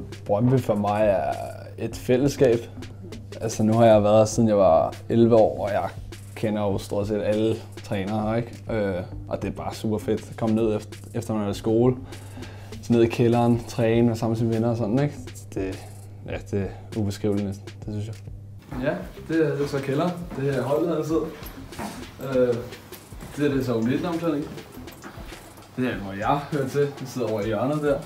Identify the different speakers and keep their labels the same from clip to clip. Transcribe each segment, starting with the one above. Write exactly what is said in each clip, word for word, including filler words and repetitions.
Speaker 1: Brøndby for mig er et fællesskab. Altså nu har jeg været her siden jeg var elleve år, og jeg kender jo stort set alle trænere her, ikke? Øh, og det er bare super fedt at komme ned efter, efter man er i skole. Så ned i kælderen, træne og sammen med sine venner og sådan, ikke? Det, ja, det er ubeskriveligt næsten, det synes jeg. Ja, det er, det er så kælderen. Det er holdet, der sidder. Øh, det er det så U nitten-omklædning. Det er, hvor jeg hører til. Det sidder over i hjørnet der.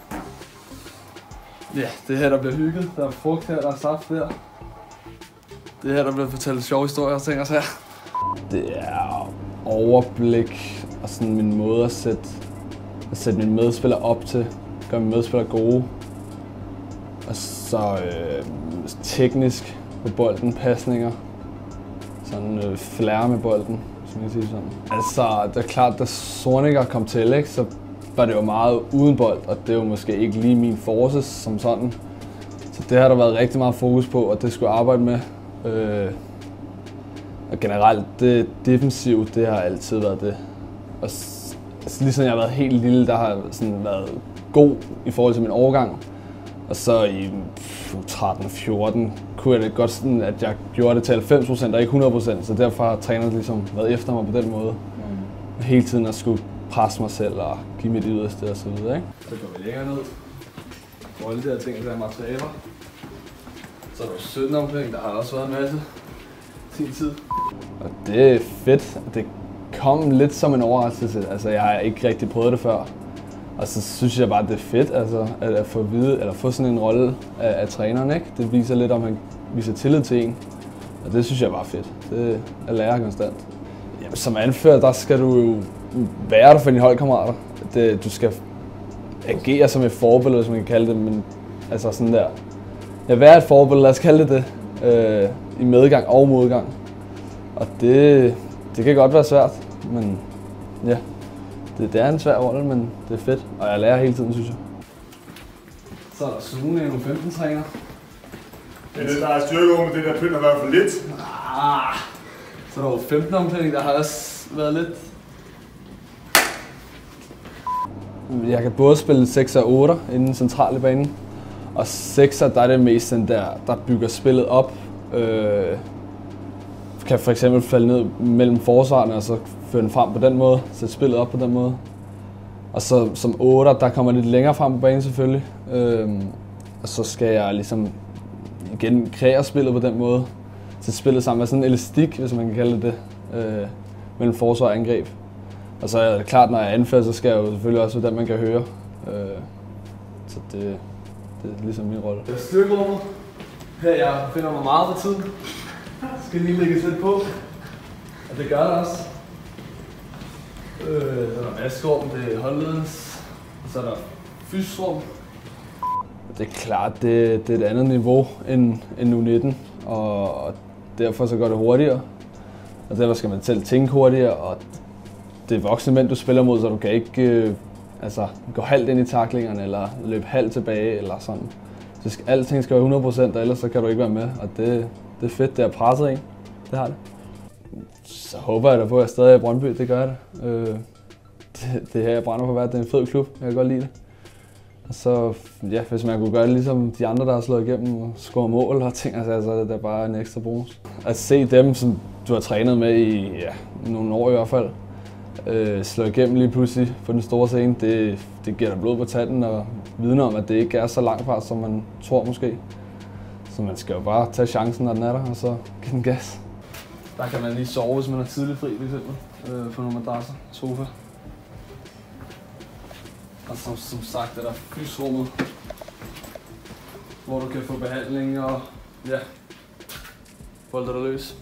Speaker 1: Ja, det her, der bliver hygget. Der er frugt her, der er saft der. Det her, der bliver fortalt sjove historier og ting og sager. Det er overblik og sådan min måde at sætte, at sætte mine medspillere op til. Gøre mine medspillere gode. Og så øh, teknisk med bolden, pasninger. Sådan øh, flair med bolden, som jeg siger sådan. Altså, det er klart, da Zorniger kom til, ikke, så var det jo meget uden bold, og det er jo måske ikke lige min force som sådan. Så det har der været rigtig meget fokus på, og det skulle jeg arbejde med. Øh, og generelt, det defensivt, det har altid været det. Og altså, lige siden jeg har været helt lille, der har jeg sådan været god i forhold til min overgang. Og så i tretten fjorten kunne jeg det godt sådan, at jeg gjorde det til halvfems procent og ikke hundrede procent, så derfor har træneren ligesom været efter mig på den måde. Mm. Hele tiden at skulle presse mig selv og give mit yderste og så videre, ikke? Så går vi længere ned. Hvor alle de her ting, der er materialer. Så er der sytten omkring, der har også været en masse sin tid. Og det er fedt. Det kom lidt som en overraskelse. Altså, jeg har ikke rigtig prøvet det før. Og så synes jeg bare, det er fedt altså, at, at få vide, eller få sådan en rolle af, af træneren, ikke? Det viser lidt, om han viser tillid til en. Og det synes jeg bare er fedt. Det er lærer konstant. Jamen, som anfører, der skal du jo være der for dine holdkammerater. Det, du skal agere som et forbillede, som man kan kalde det, men altså sådan der. Ja, være et forbillede, lad os kalde det det, øh, i medgang og modgang. Og det, det kan godt være svært, men ja. Det, det er en svær rolle, men det er fedt, og jeg lærer hele tiden, synes jeg. Så er der Sune, en U femten-træner.
Speaker 2: Men det, der er styrke over med det, der begynder at være for lidt.
Speaker 1: Ah, så er der U femten-omklædning, der har også været lidt. Jeg kan både spille sekser og otter inden centralt i banen. Og sekser, der er det mest den der, der bygger spillet op. Øh, kan for eksempel falde ned mellem forsvarerne og så føre den frem på den måde, sætte spillet op på den måde. Og så som otter, der kommer lidt længere frem på banen selvfølgelig. Øhm, og så skal jeg ligesom igen kreere spillet på den måde. Sætte spillet sammen med sådan en elastik, hvis man kan kalde det det, øh, mellem forsvar og angreb. Og så er det klart, når jeg anfører, så skal jeg jo selvfølgelig også være den, man kan høre. Øh, så det, det er ligesom min rolle. Det er styrkerummet. Her jeg finder mig meget på tiden. Skal lige lægge lidt på. Og det gør det også. Øh, så er der vaskerum, det er holdledens. Så er der fysrum. Det er klart, det, det er et andet niveau end, end U nitten. Og, og derfor så går det hurtigere. Og derfor skal man selv tænke hurtigere. Og det er voksne mænd, du spiller mod, så du kan ikke øh, altså, gå halvt ind i taklingerne eller løbe halvt tilbage eller sådan. Så skal, alting skal være hundrede procent, og ellers så kan du ikke være med. Og det, det er fedt, det har presset en. Det har det. Så håber jeg da på, at jeg stadig er i Brøndby, det gør jeg det. Øh, det. Det her, jeg brænder på hvert, det er en fed klub, jeg kan godt lide det. Og så, ja, hvis man kunne gøre det ligesom de andre, der har slået igennem og score mål og ting, altså, så er det da bare en ekstra bonus. At se dem, som du har trænet med i ja, nogle år i hvert fald, øh, slå igennem lige pludselig på den store scene, det, det giver dig blod på tanden og vidner om, at det ikke er så langt fra, som man tror måske. Så man skal jo bare tage chancen, når den er der, og så give den gas. Der kan man lige sove, hvis man er tidligt fri, for eksempel. Øh, på nogle madrasser, sofa. Og som, som sagt er der fysrummet, hvor du kan få behandling og ja, bolde dig løs.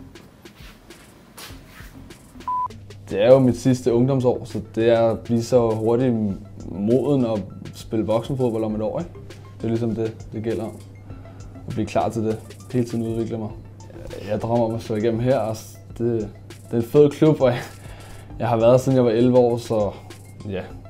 Speaker 1: Det er jo mit sidste ungdomsår, så det er at blive så hurtigt moden og spille voksenfodbold om et år, ikke? Det er ligesom det, det gælder om. At blive klar til det. Hele tiden udvikle mig. Jeg drømmer om at slå igennem her, og det, det er en fed klub, og jeg, jeg har været siden jeg var elleve år, så ja,